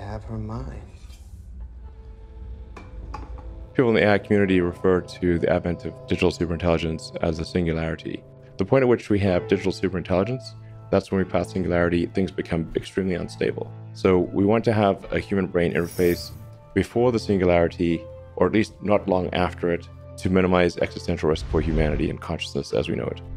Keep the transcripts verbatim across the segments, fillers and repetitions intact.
have her mind. People in the A I community refer to the advent of digital superintelligence as a singularity. The point at which we have digital superintelligence, that's when we pass singularity, things become extremely unstable. So we want to have a human brain interface before the singularity, or at least not long after it, to minimize existential risk for humanity and consciousness as we know it.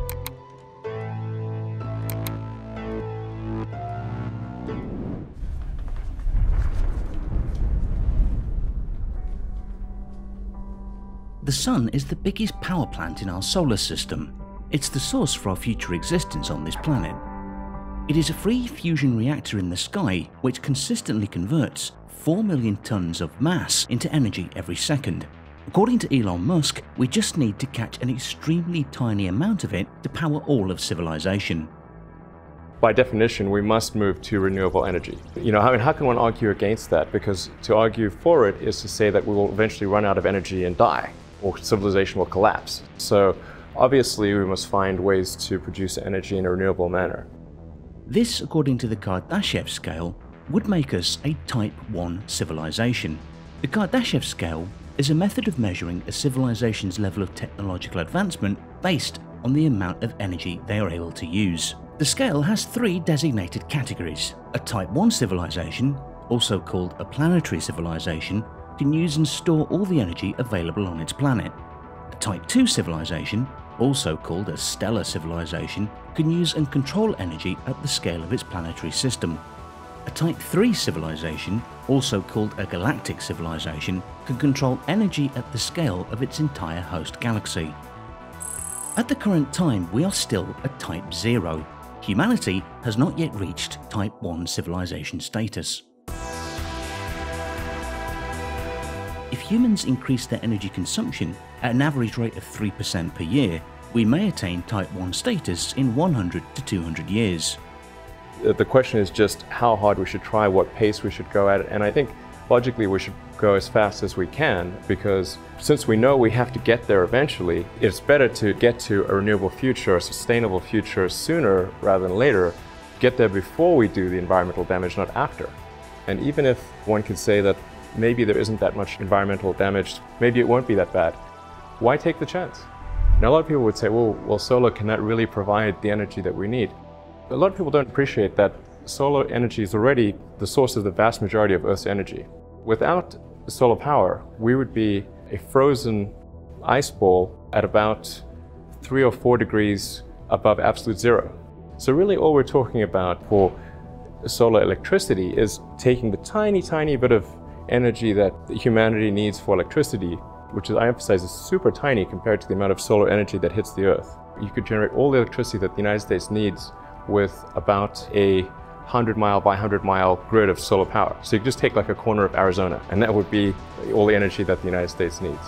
The Sun is the biggest power plant in our solar system. It's the source for our future existence on this planet. It is a free fusion reactor in the sky which consistently converts four million tons of mass into energy every second. According to Elon Musk, we just need to catch an extremely tiny amount of it to power all of civilization. By definition, we must move to renewable energy. You know, I mean, how can one argue against that? Because to argue for it is to say that we will eventually run out of energy and die, or civilization will collapse. So obviously, we must find ways to produce energy in a renewable manner. This, according to the Kardashev scale, would make us a Type one civilization. The Kardashev scale is a method of measuring a civilization's level of technological advancement based on the amount of energy they are able to use. The scale has three designated categories. A Type one civilization, also called a planetary civilization, can use and store all the energy available on its planet. A Type two civilization, also called a stellar civilization, can use and control energy at the scale of its planetary system. A Type three civilization, also called a galactic civilization, can control energy at the scale of its entire host galaxy. At the current time, we are still at Type zero. Humanity has not yet reached Type one civilization status. If humans increase their energy consumption at an average rate of three percent per year, we may attain Type one status in one hundred to two hundred years. The question is just how hard we should try, what pace we should go at it, and I think logically we should go as fast as we can, because since we know we have to get there eventually, it's better to get to a renewable future, a sustainable future sooner rather than later, get there before we do the environmental damage, not after. And even if one could say that maybe there isn't that much environmental damage, maybe it won't be that bad, why take the chance? Now a lot of people would say, well, well, solar cannot really provide the energy that we need. A lot of people don't appreciate that solar energy is already the source of the vast majority of Earth's energy. Without solar power, we would be a frozen ice ball at about three or four degrees above absolute zero. So really all we're talking about for solar electricity is taking the tiny, tiny bit of energy that humanity needs for electricity, which is, I emphasize, is super tiny compared to the amount of solar energy that hits the Earth. You could generate all the electricity that the United States needs with about a one hundred mile by one hundred mile grid of solar power. So you could just take like a corner of Arizona, and that would be all the energy that the United States needs.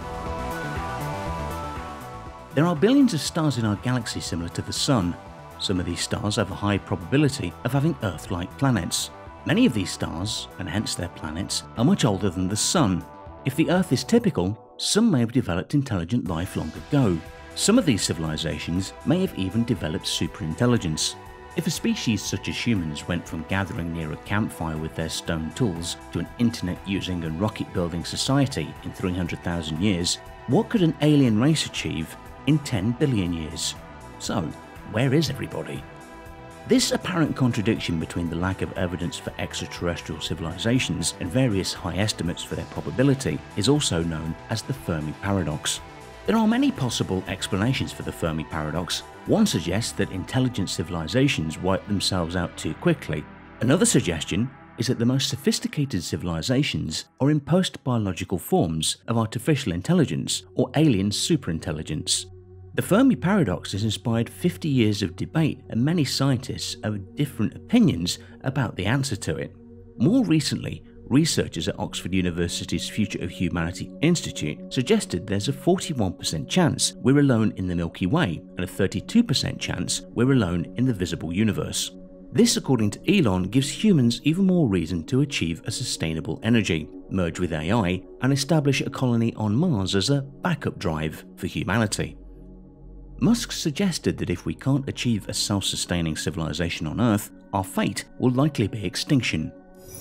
There are billions of stars in our galaxy similar to the Sun. Some of these stars have a high probability of having Earth-like planets. Many of these stars, and hence their planets, are much older than the Sun. If the Earth is typical, some may have developed intelligent life long ago. Some of these civilizations may have even developed superintelligence. If a species such as humans went from gathering near a campfire with their stone tools to an internet-using and rocket-building society in three hundred thousand years, what could an alien race achieve in ten billion years? So, where is everybody? This apparent contradiction between the lack of evidence for extraterrestrial civilizations and various high estimates for their probability is also known as the Fermi paradox. There are many possible explanations for the Fermi paradox. One suggests that intelligent civilizations wipe themselves out too quickly. Another suggestion is that the most sophisticated civilizations are in post-biological forms of artificial intelligence or alien superintelligence. The Fermi paradox has inspired fifty years of debate, and many scientists have different opinions about the answer to it. More recently, researchers at Oxford University's Future of Humanity Institute suggested there's a forty-one percent chance we're alone in the Milky Way and a thirty-two percent chance we're alone in the visible universe. This, according to Elon, gives humans even more reason to achieve a sustainable energy, merge with A I, and establish a colony on Mars as a backup drive for humanity. Musk suggested that if we can't achieve a self-sustaining civilization on Earth, our fate will likely be extinction.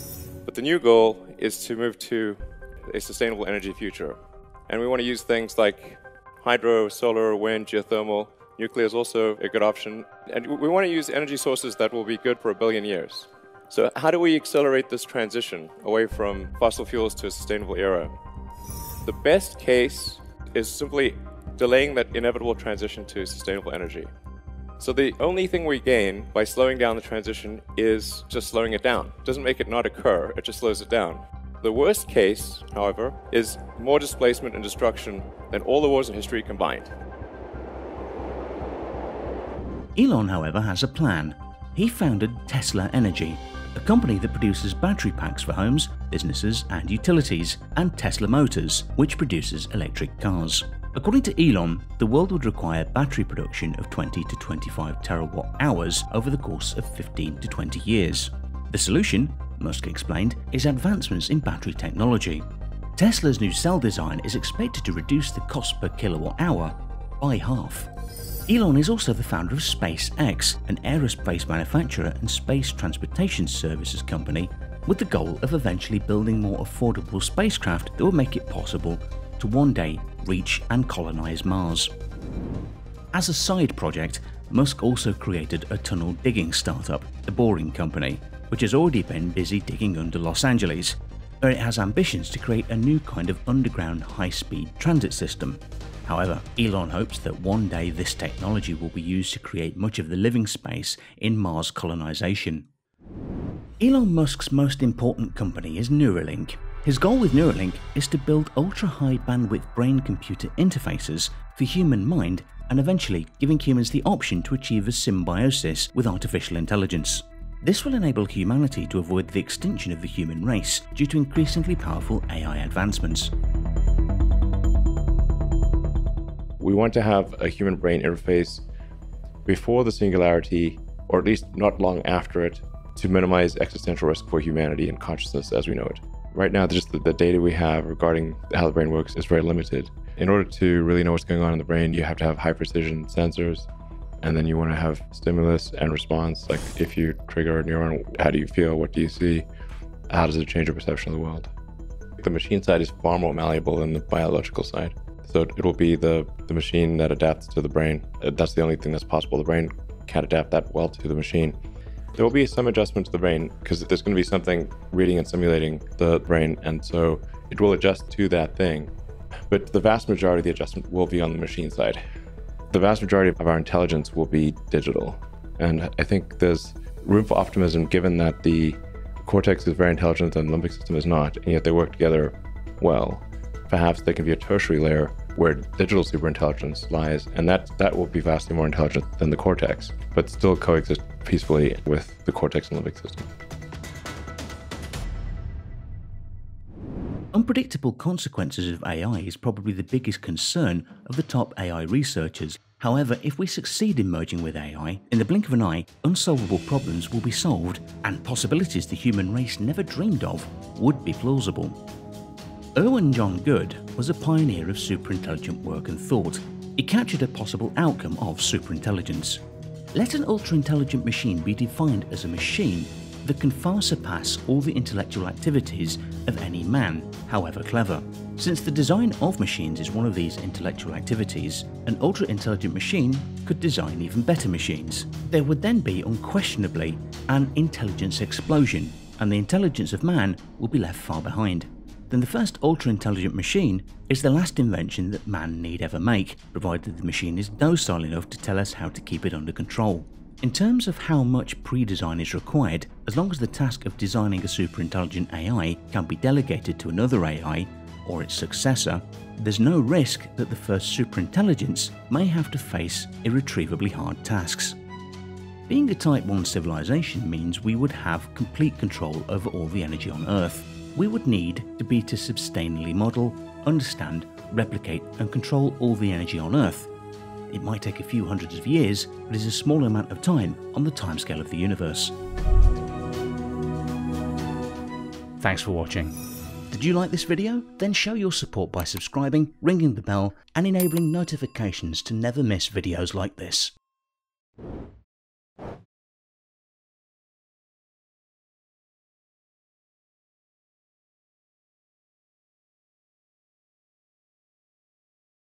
But the new goal is to move to a sustainable energy future. And we want to use things like hydro, solar, wind, geothermal. Nuclear is also a good option. And we want to use energy sources that will be good for a billion years. So how do we accelerate this transition away from fossil fuels to a sustainable era? The best case is simply delaying that inevitable transition to sustainable energy. So the only thing we gain by slowing down the transition is just slowing it down. It doesn't make it not occur, it just slows it down. The worst case, however, is more displacement and destruction than all the wars in history combined. Elon, however, has a plan. He founded Tesla Energy, a company that produces battery packs for homes, businesses and utilities, and Tesla Motors, which produces electric cars. According to Elon, the world would require battery production of twenty to twenty-five terawatt hours over the course of fifteen to twenty years. The solution, Musk explained, is advancements in battery technology. Tesla's new cell design is expected to reduce the cost per kilowatt hour by half. Elon is also the founder of SpaceX, an aerospace manufacturer and space transportation services company, with the goal of eventually building more affordable spacecraft that will make it possible to one day reach and colonize Mars. As a side project, Musk also created a tunnel digging startup, The Boring Company, which has already been busy digging under Los Angeles, where it has ambitions to create a new kind of underground high-speed transit system. However, Elon hopes that one day this technology will be used to create much of the living space in Mars colonization. Elon Musk's most important company is Neuralink. His goal with Neuralink is to build ultra-high bandwidth brain-computer interfaces for human mind and eventually giving humans the option to achieve a symbiosis with artificial intelligence. This will enable humanity to avoid the extinction of the human race due to increasingly powerful A I advancements. We want to have a human-brain interface before the singularity, or at least not long after it, to minimize existential risk for humanity and consciousness as we know it. Right now, just the, the data we have regarding how the brain works is very limited. In order to really know what's going on in the brain, you have to have high-precision sensors, and then you want to have stimulus and response. Like if you trigger a neuron, how do you feel? What do you see? How does it change your perception of the world? The machine side is far more malleable than the biological side. So it will be the, the machine that adapts to the brain. That's the only thing that's possible. The brain can't adapt that well to the machine. There will be some adjustment to the brain because there's going to be something reading and simulating the brain, and so it will adjust to that thing. But the vast majority of the adjustment will be on the machine side. The vast majority of our intelligence will be digital. And I think there's room for optimism given that the cortex is very intelligent and the limbic system is not, and yet they work together well. Perhaps there can be a tertiary layer where digital superintelligence lies, and that, that will be vastly more intelligent than the cortex, but still coexist peacefully with the cortex and limbic system. Unpredictable consequences of A I is probably the biggest concern of the top A I researchers. However, if we succeed in merging with A I, in the blink of an eye, unsolvable problems will be solved, and possibilities the human race never dreamed of would be plausible. Erwin John Good was a pioneer of superintelligent work and thought. He captured a possible outcome of superintelligence. Let an ultra-intelligent machine be defined as a machine that can far surpass all the intellectual activities of any man, however clever. Since the design of machines is one of these intellectual activities, an ultra-intelligent machine could design even better machines. There would then be unquestionably an intelligence explosion, and the intelligence of man will be left far behind. Then the first ultra-intelligent machine is the last invention that man need ever make, provided the machine is docile enough to tell us how to keep it under control. In terms of how much pre-design is required, as long as the task of designing a superintelligent A I can be delegated to another A I, or its successor, there's no risk that the first superintelligence may have to face irretrievably hard tasks. Being a Type one civilization means we would have complete control over all the energy on Earth. We would need to be to sustainably model, understand, replicate and control all the energy on Earth. It might take a few hundreds of years, but is a small amount of time on the timescale of the universe. Thanks for watching. Did you like this video? Then show your support by subscribing, ringing the bell and enabling notifications to never miss videos like this.